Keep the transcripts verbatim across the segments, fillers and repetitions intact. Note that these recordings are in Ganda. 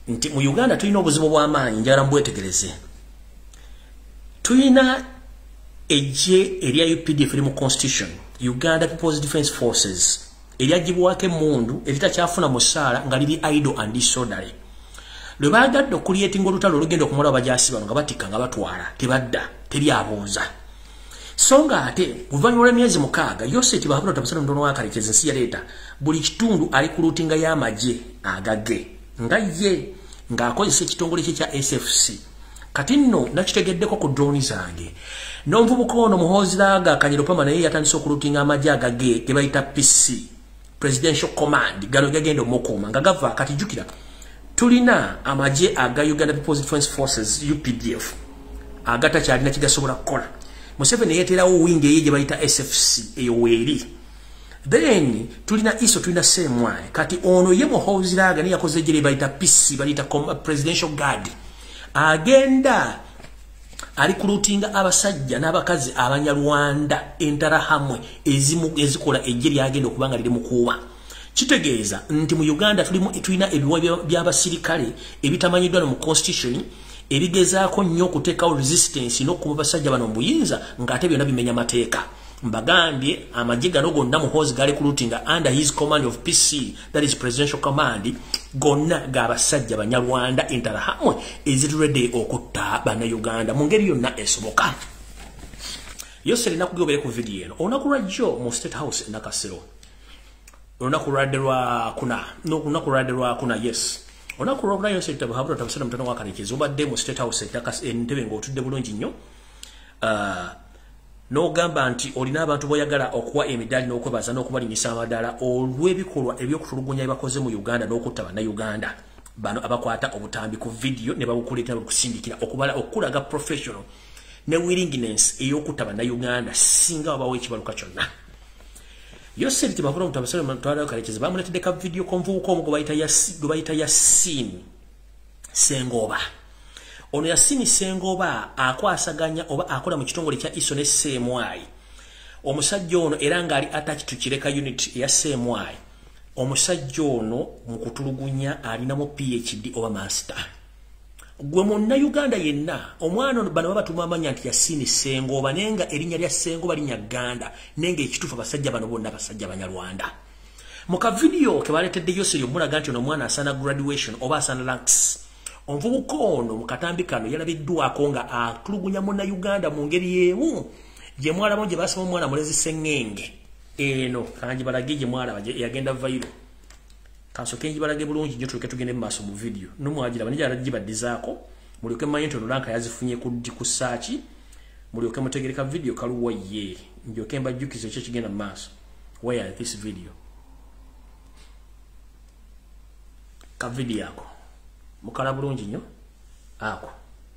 nti mu Uganda tulina obuzibu bw'amaanyi njagala mbwetegereze. Tulina ejje erya U P D F mu constitution, Uganda People's Defence Forces, eryagibwako emmundu eritakyafuna musaala nga liri idle and disorderly. Lwe baagadde okuliyetinga olutalo olugenda okumala abajaasi bano nga batikka nga batwala tebadda teryabooza. So nga ate luvannyuma lw'emyezi mukaaga Yoseti Bahabula Tamusana Mutono wa Kalekezi nsi yaleeta buli kitundu ali ku luutinga y'amagye agage nga ye ng'akozesa ekitongole kye kya S F C. Kati nno nakitegeddeko ku drone zange n'omuvubuka ono Muhoozi Akanyirupama naye yatandise okuluutinga amagye agage ge bayita P C, Presidential Command, gano gagenda omukuuma nga gava. Kati jjukira tulina amagye aga Uganda People's Defence Forces U P D F agatakyalina kigasobola kukola. Museveni yeeterawo wingi eye gye bayita S F C eyo weeri. Then tulina iso tulina semwaye. Kati ono ye Muhoozi Aleese yakoze gye bayita P C bayita Presidential Guard. Agenda ali kulutinga abasajja n'abakazi abanyarwanda entarahamwe ezimu ezikola ejje lyagenda okubanga liri mukuuba. Kitegeeza nti mu Uganda tulimu tulina ebiwa by'abasirikale ebitamanyiddwa mu constitution ebigezaako nnyo okuteekawo resistance n'okuba basajja bano muyinza ng'ate byonna bimenya mateeka. Mbagambye amagye gano gonna Muhoozi gali kulutinga under his command of P C, that is Presidential Command, gonna g'abasajja banyarwanda entarahamwe ezitulwadde okutta bannayuganda mu ngeri yonna esoboka. Yose lina kugobere ku video eno olunaku lwajjo mu State House e Nakasero. Olunaku lwadde lwa kuna no olunaku lwadde lwa kuna yes olunaku lwa Yose Bahabula Tamusana Mutono wa Kalekezi obadde mu State House e Ntebe ng'otudde bulungi nnyo. Uh, no gamba nti olina abantu boyagala okuwa emidali n'okwebaza n'okubalinyisa amadala olw'ebikolwa ebyokutulugunya ebakoze mu Uganda n'okutta bannayuganda bano abakwata obutambi ku video ne babukuleeta okusindikira okubala okulaga professional ne willingness ey'okutta bannayuganda singa wabawo ekibaluka kyonna. Yose liti Bahabula Tamusana Mutono wa Kalekezi bamuleetedde ka video konvubuka omu gwe bayita Yasini Sengoba. Ono Yasini Sengoba akwasaganya oba akola mu kitongole kya iso ne C M I. Omusajja ono era ng'ali attached to Kireka unit ya C M I. Omusajja ono mu kutulugunya alinamu P H D oba master. Gwe monna Uganda yenna omwana ono bano babatuma amanya nti Yasini Sengoba nenga erinnya lya Sengoba linnya Ganda nenga ekitufu abasajja bano bonna basajja banyarwanda. Mu ka video ke baleetedde Yose yomulaga nti ono omwana asana graduation oba asana ranks. Omuvubuka ono mu katambi kano yalabiddwako nga atulugunya munna Uganda mu ngeri yeemu gye mwalabo gye basaba omwana mulezi Sengenge eno kanji balage gye mwalaba yagenda vairo kansoke nji balage bulungi nnyo tuloke tugende mu maaso mu video n'omwagira banija alagibaddizaako mulyoke manye nti Lulanka yazifunye ku ku search mulyoke mutegereka video kaluwa ye ndyoke mbajjukize ekyo kigenda mu maaso. Where this video ka video yako mukala bulungi nnyo ako.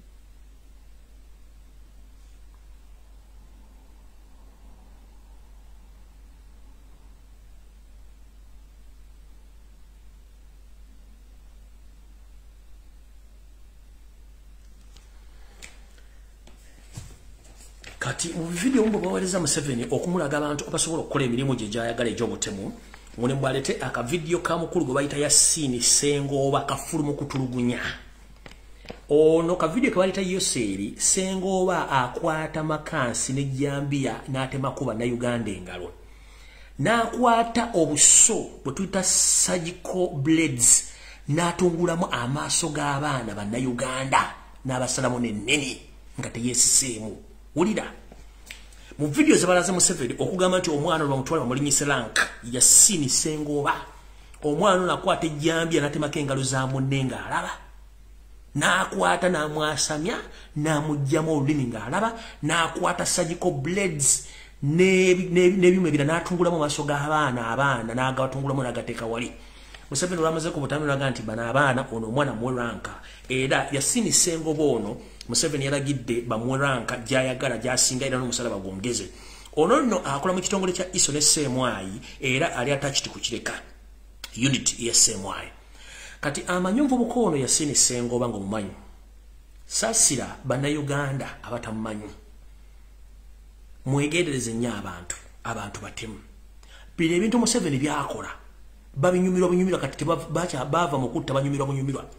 Kati mu video mbo bawereza Museveni okumulaga abantu abasobola okukola emirimu gye gyayagala egy'obutemu. Mune mbalete aka video ka mukulu gwe bayita Yasini Sengoba kafulumu kutulugunya. Ono ka video ke bayita Yoseri Sengoba akwata makansi ne Jambia n'atema kuba na Uganda engalo. N'akwata obuso bwe tuyita surgical blades n'atungulamu amaaso g'abaana banna Uganda n'abasalamu n'enneni nga teyesiseemu. Wulira mu video zabalaze Museveni okugamba nti omwana bamutwala bamulinyise rank Yasini Sengoba omwana nakwata ejjambya n'atemako engalo za munne ng'alaba n'akwata n'amwasamya n'amugyamu olulimi ng'alaba n'akwata surgical blades n'ebyuma ebira n'atungulamu maaso g'abaana abaana n'agabatungulamu n'agateeka wali. Museveni olwamaze ku butambi n'aga nti bano abaana ono omwana muwe ranka era Yasini Sengoba ono Museveni yalagidde bamuwe ranka gy'ayagala gy'asinga era n'omusalaba gwongeze. Ono nno akola mu kitongole kya iso ne C M I era ali attached ku Kireka unit ya C M I. Kati amanyi omuvubuka ono Yasini Sengoba ng'omumanyi saasira bannayuganda abatamumanyi. Mwegendereze nnyo abantu abantu batemu bino ebintu Museveni byakola babinyumirwa binyumirwa kati bacha bava mu kutta banyumirwa bunyumirwa.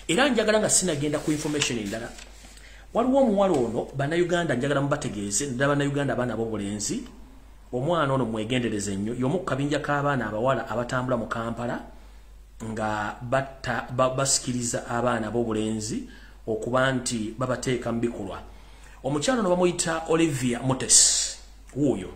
Era njagala nga sinagenda ku information endala. Waliwo omuwala ono bannayuganda njagala mubategeeze ddala bannayuganda abaana ab'obulenzi omwana ono mwegendereze nnyo y'omu ku kabinja k'abaana abawala abatambula mu Kampala nga batta basikiriza abaana ab'obulenzi okuba nti babateeka mu bikolwa. Omukyala ono bamuyita Olivia Mutes. Wuuyo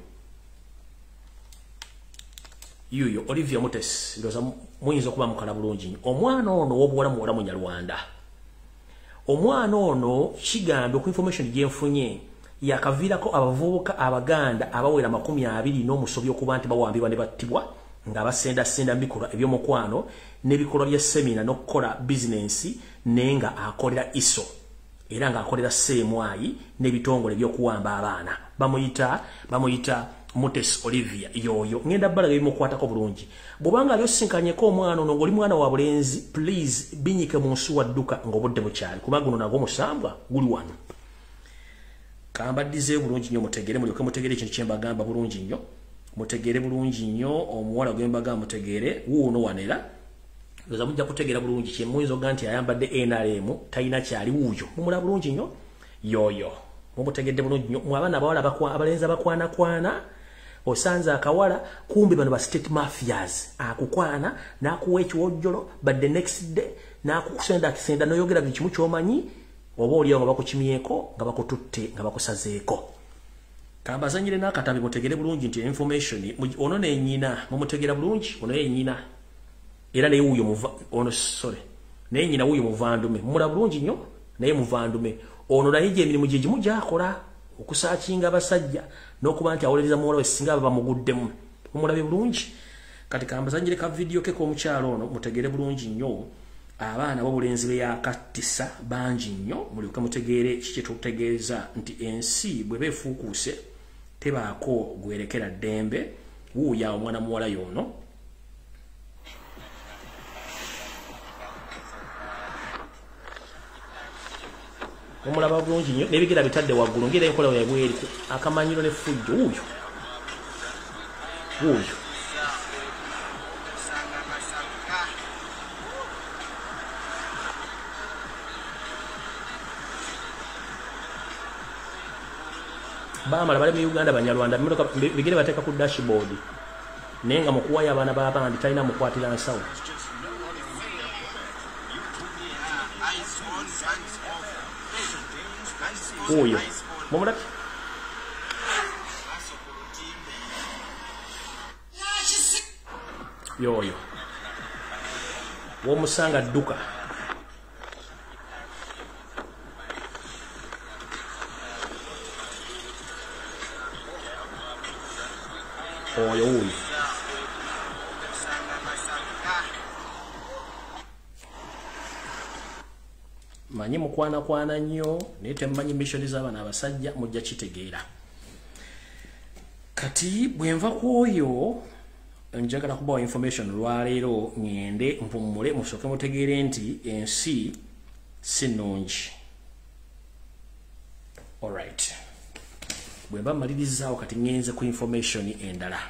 yuyo Olivia Mutes ndoza muyinza okuba mukala bulungi nnyo. Omwana ono w'obuwala muwala Munyarwanda. Omwana ono kigambe ku information gyenfunye yakaviirako abavubuka abaganda abawera makumi abiri n'omusobyo okuba nti bawambibwa ne battibwa nga basenda senda bikolwa ebyomukwano n'ebikolwa bya semina n'okukola bizinensi nenga akolera iso era nga akolera seemwayi n'ebitongole by'okuwamba abaana. Bamuyita bamuyita Mutes Olivia yoyo ngenda balaga bimukwatako bulungi. Bwobanga lyosinkanyeko omwana ono ng'oli mwana wa bulenzi, please binyike mu nsuwa dduka ng'obudde bukyali kuba guno nagwo musambwa guli wano. Kambaddize bulungi nnyo mutegere mulyoke mutegere ekintu kye mbagamba bulungi nnyo. Mutegere bulungi nnyo omuwala gwe mbagamba mutegere wuuno wanera. Ndoza mujja kutegera bulungi kye muyinza oga nti ayambadde N R M talina kyali wuuyo. Mumula bulungi nnyo yoyo. Mumutegedde bulungi nnyo mu abaana abawala abalenzi abakwana kwana. Osanza akawala kumbe bano ba state mafias akukwana nakuwa ekiwojjolo but the next day nakukusenda kisenda noyogera buli kimu kyomanyi oba oli nga bakukimyeko nga bakututte nga bakusazeeko. Kambazanyire n'akatambi mutegere bulungi nti information ono n'ennyina mumutegera bulungi ono y'ennyina era naye wuuyo muva ono sorry naye nnyina wuuyo muvandume mumula bulungi nnyo naye muvandume ono naye gye emirimu gye gimu gyakola okusaakinga abasajja n'okuba nti awolereza muwala we singa baba bamuguddemu mumulabe bulungi. Kati kambazanyire ka video ke k'omukyalo ono mutegere bulungi nnyo abaana b'obulenzi be yakattisa bangi nnyo mulyoke mutegeere kiki tutegeeza nti ensi bwe beefuukuuse tebaako gwerekera ddembe wuuya omwana muwala y'ono. Omulaba bulungi nnyo n'ebigera bitadde waggulu ngera enkola yaabwe eri akamanyiro ne fujjo wuuyo wuuyo. Bamala bali mu Uganda Banyarwanda bigere bateeka ku dashboard naye nga mukuwayo abaana b'abandi talina mukwatira nsawo. Wuuyo mumulaki yoyo w'omusanga dduka oyo wuuyo. Manyi mukwana kwana nnyo naye temmanyi mission z'abaana abasajja mujja kitegeera. Kati bwe nva ku oyo njagala kubawa information lwaleero ngende mpumule musooke mutegeere nti ensi si nnungi. Alright. Bwe mba mmalirizzaawo kati ngenze ku information endala.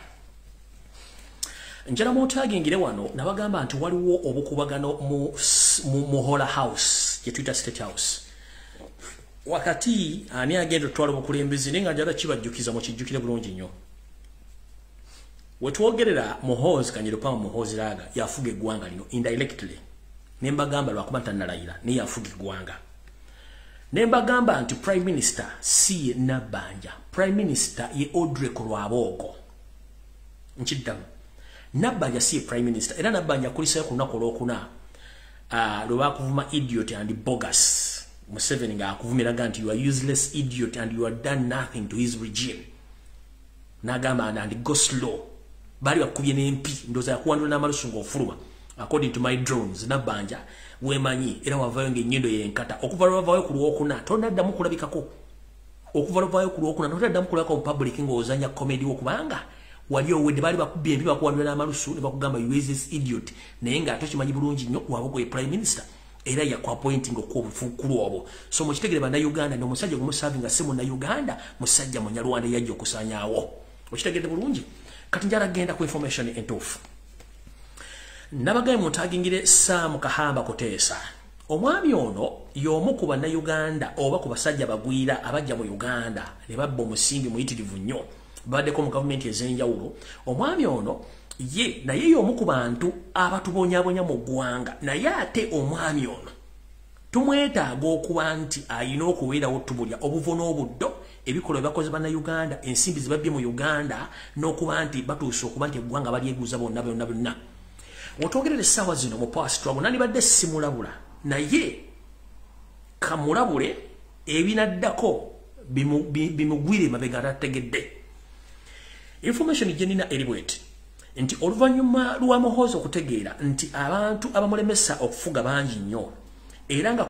Njala mwotagingire wano nabagamba nti waliwo obukubagano mu Muhoozi House ye Twitter State House. Wakati ani agenda tutwala obukulembeze nenga njala kibajjukiza mu kijjukire bulungi nnyo. Wetwogerera Muhoozi Kanyirupa Muhoozi Laga yafuga eggwanga lino indirectly. Nemba gamba lwakuba tannalayira ne yafuga eggwanga. Nemba gamba nti Prime Minister si Nabanja. Prime Minister ye Audrey Kulwabogo. Nchiddamu. Nabanja si Prime Minister. Era Nabanja kulisayo ku lunaku olwokuna. Uh, lwa kuvuma idiot and bogus. Museveni nga akuvumiraga nti you are useless idiot and you are done nothing to his regime. Nagamba and go slow. Bali bakubye n'empi ndoza yakuwandula n'amalusu ng'ofuluma. According to my drones Nabanja wemanyi era wavayo ng'ennyindo yenkata okuva lwavayo ku lwokuna tonaddamu kulabikako. Okuva lwavayo ku lwokuna tonaddamu kulabika mu public ng'ozanya comedy okubanga wali owedde bali bakubye empi bakuwandula n'amalusu ne bakugamba you is idiot naye nga tokimanyi bulungi nnyo Wabogo ye Prime Minister era yakwa appointing okubufukulu obwo. So mu kitegere bana Uganda n'omusajja gumusavinga si munna Uganda musajja munyarwanda yajja okusanyawo. Okitegedde bulungi. Kati njala genda ku information entuufu. Nabagaye mutagingire Sam Kahamba Kuteesa omwami ono y'omu ku bannayuganda oba ku basajja bagwira abajja mu Uganda ne babba omusimbi muyitirivu nnyo baddeko mu gavumenti ez'enjawulo. Omwami ono ye naye y'omu ku bantu abatubonyabonya mu ggwanga, naye ate omwami ono tumwetaaga okuba nti ayina okubeerawo tubulya obuvo n'obuddo ebikolwa byakoze bannayuganda, ensimbi zibabbye mu Uganda, n'okuba nti batuuse okuba nti eggwanga balyeguuza bonna bonna bonna. Otwogerera essaawa zino mu power struggle nandibadde simulabula, naye kamulabule ebinaddako bimugwire mabega atategedde. Information gye nina eri bweti nti oluvannyuma lwa Muhoozi okutegeera nti abantu abamulemesa okufuga bangi nnyo era nga